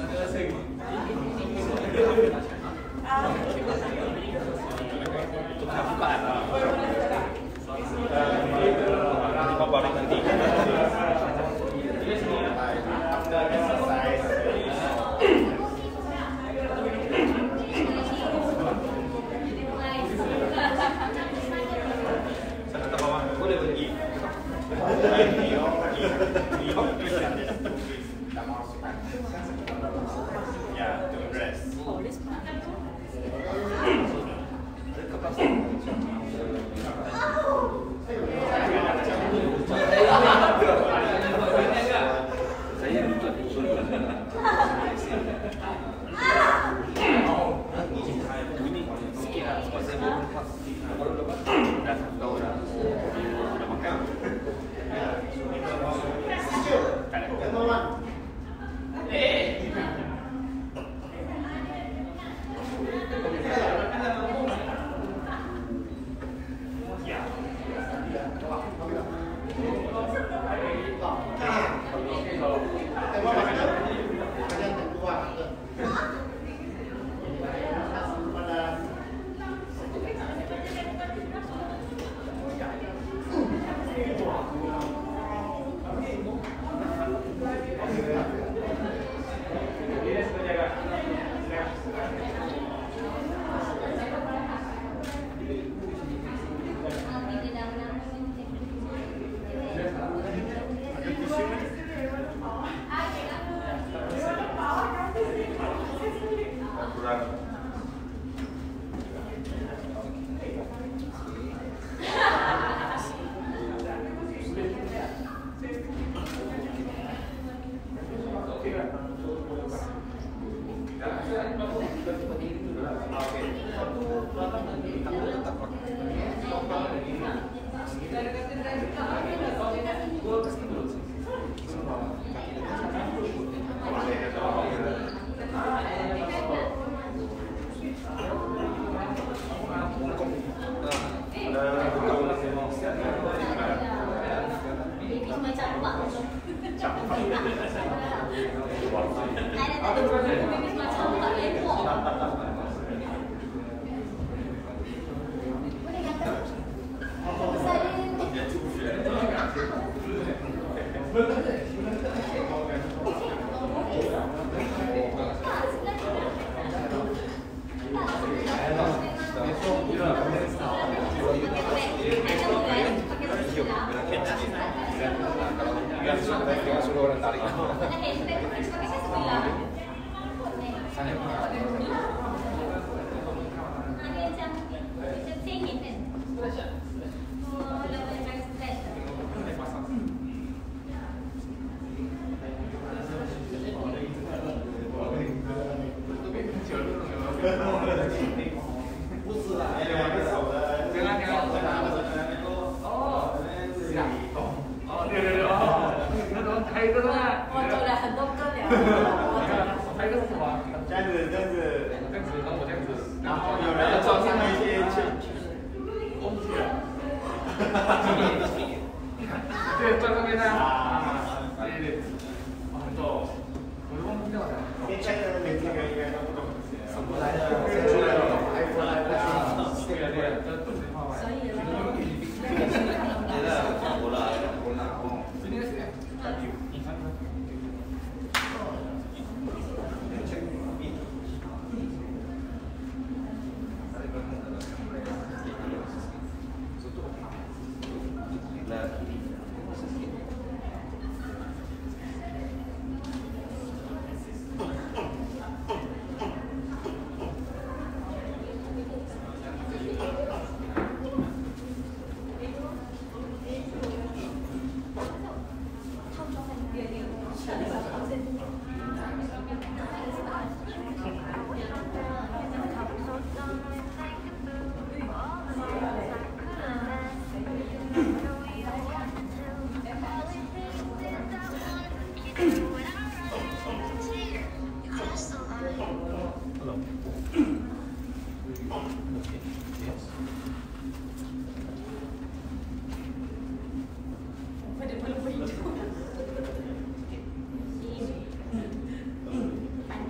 Hãy subscribe cho kênh Ghiền Mì Gõ để không bỏ lỡ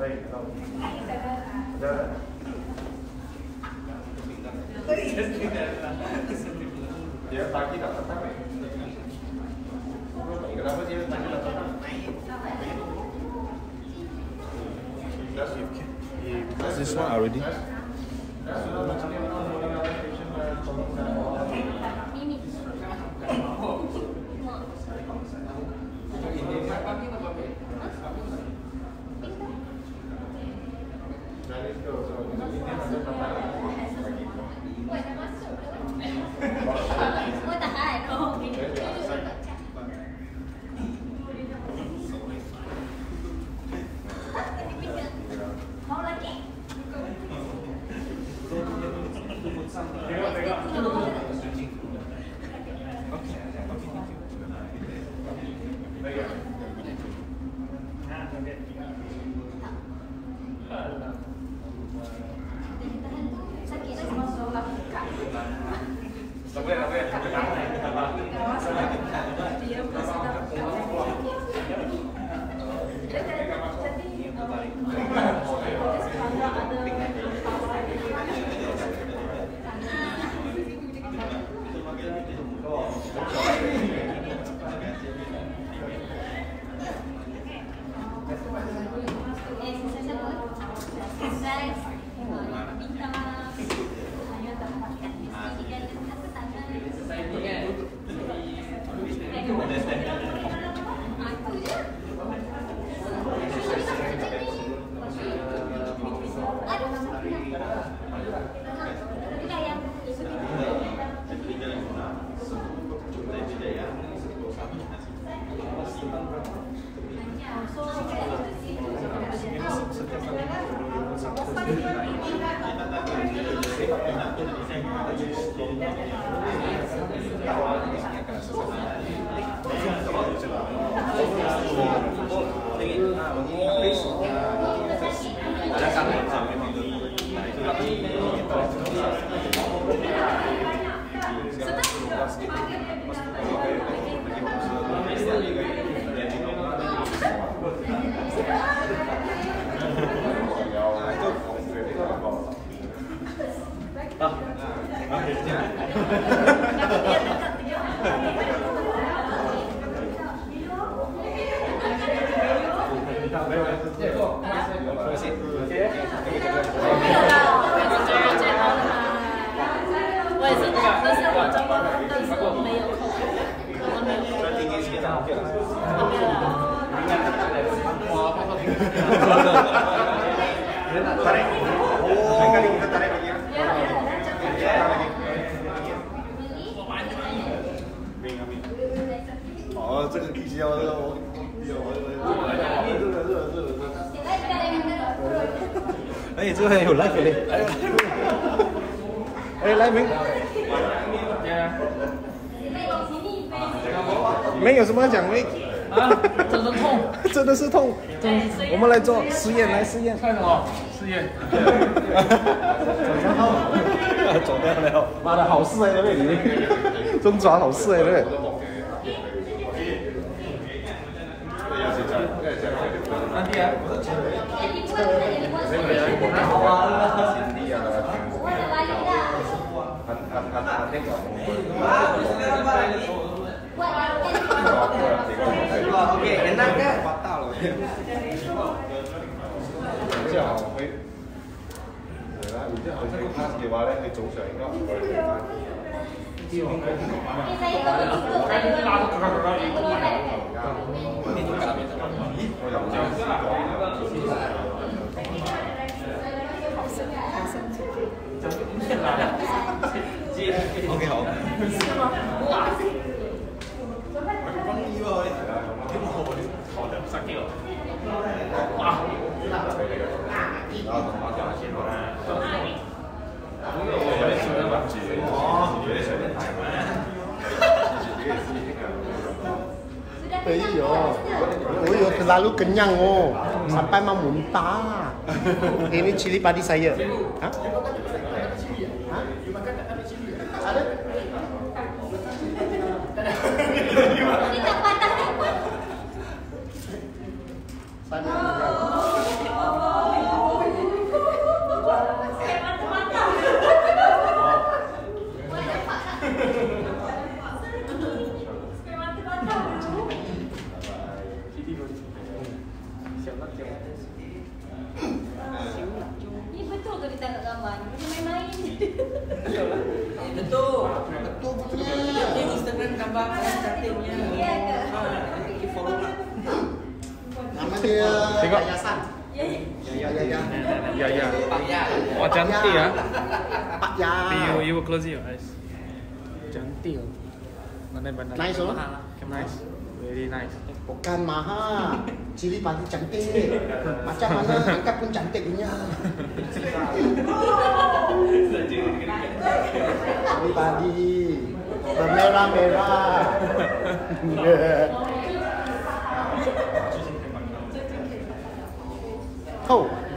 Dia pagi tak tetap. Kenapa dia pagi tak tetap? Is this one already? Hey, 这个很有 life 嘞！哎，来明。没有什么讲没。 啊，真的痛， 真的是痛。我们来做实验，来实验。 看什么？实验。 走掉了。妈的，好事哎，对不对？中爪好事哎，对不对？ 安迪啊。 Oke, enak kan? Fatal loh. OK 好。 Terlalu kenyang oh, sampai mau muntah. Ini cili padi saya. Hah? Ada? Kita patah. gambar cantiknya. Iya ke? Ini follow lah. Nama dia Tengok. Yayasan. Ya, ya. Ya ya. Pak Ya. Wah cantik ya. Pak Ya. You will close your eyes. Cantik. Benar-benar. Nice oh. Nice. Very nice. Bukan mahal. Cili padi cantik. Macam mana angkat pun cantik punya. Cili padi. Bermerah-merah. Oh.